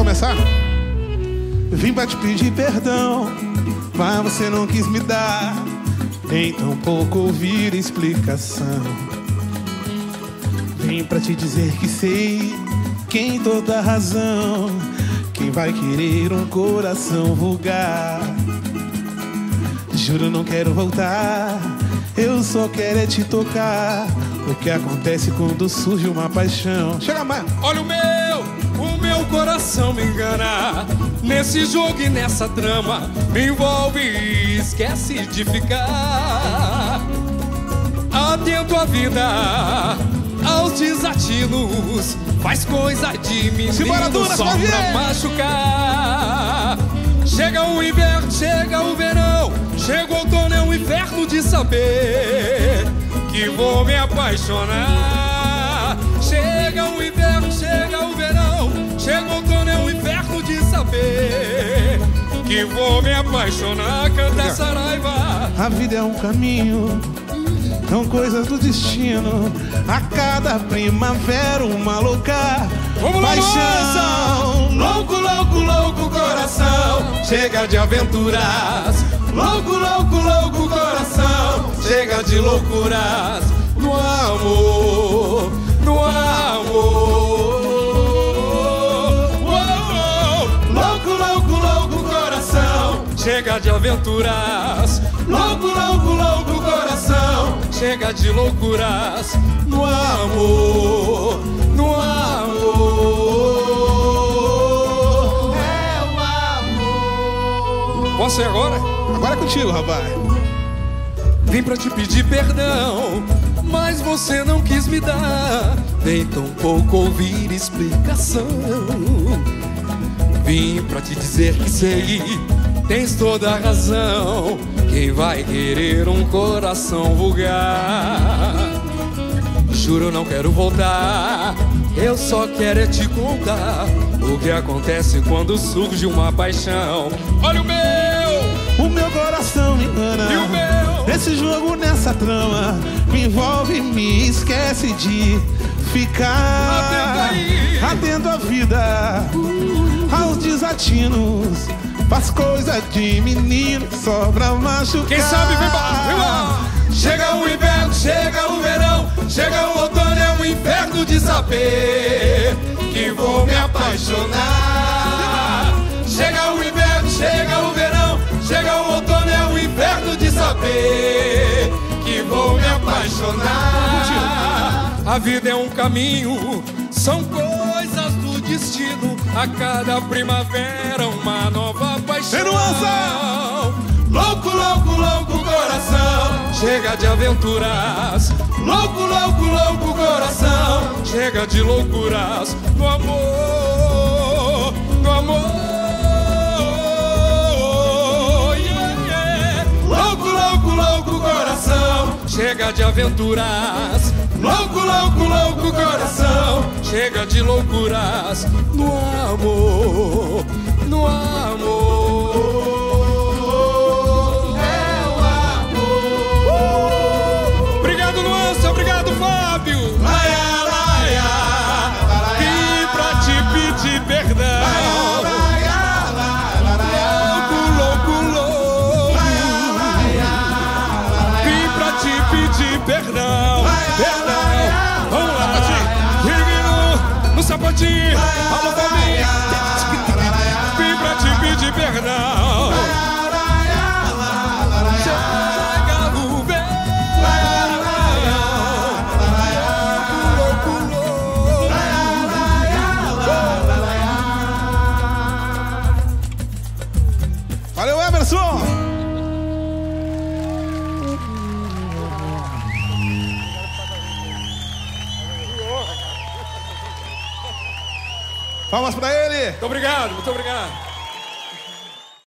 começar? Vim pra te pedir perdão, mas você não quis me dar, nem tampouco ouvir explicação. Vim pra te dizer que sei quem toda razão, quem vai querer um coração vulgar. Juro, não quero voltar, eu só quero é te tocar. O que acontece quando surge uma paixão? Chega mais! Olha o meu coração me engana. Nesse jogo e nessa trama me envolve e esquece de ficar atento à vida, aos desatinos. Faz coisa de menino só pra machucar. Chega o inverno, chega o verão, chega o outono, é um inferno de saber que vou me apaixonar. Chega o inverno, chega o verão, chega o outono, é um inferno de saber que vou me apaixonar. Canta Saraiva. A vida é um caminho, são coisas do destino. A cada primavera uma louca paixão. Louco, louco, louco coração, chega de aventuras. Louco, louco, louco coração, chega de loucuras. No amor, no amor. Louco, louco, louco coração, chega de aventuras. Louco, louco, louco coração, chega de loucuras. No amor, no amor. É o amor. Posso ir agora? Agora é contigo, rapaz. Vim pra te pedir perdão, mas você não quis me dar, nem tampouco ouvir explicação. Vim pra te dizer que sei, tens toda a razão. Quem vai querer um coração vulgar? Juro, não quero voltar, eu só quero é te contar o que acontece quando surge uma paixão. Olha o meu coração me engana. E o meu? Nesse jogo, nessa trama, me envolve e me esquece de ficar atento à vida, aos desatinos. Faz coisa de menino só pra machucar. Quem sabe vem lá. Chega o inverno, chega o verão, chega o outono, é um inferno de saber que vou me apaixonar. Chega o inverno, chega o verão, chega o outono, é um inferno de saber que vou me apaixonar. A vida é um caminho, são coisas do destino. A cada primavera uma nova paixão. Louco, louco, louco coração, chega de aventuras. Louco, louco, louco coração, chega de loucuras. No amor, no amor. Louco, louco, louco coração, chega de aventuras. Louco, louco, louco coração, chega de loucuras. No amor, no amor. É o amor. Obrigado, Nuance, obrigado, Fábio. Laia, laia, vim pra te pedir perdão. Louco, louco, louco, vim pra te pedir perdão. Perdão, vamos lá, Patinho. No sapatinho, alô família. Vim pra te pedir perdão. Chega o verão, louco, louco. Valeu, Emerson. Palmas pra ele. Muito obrigado, muito obrigado.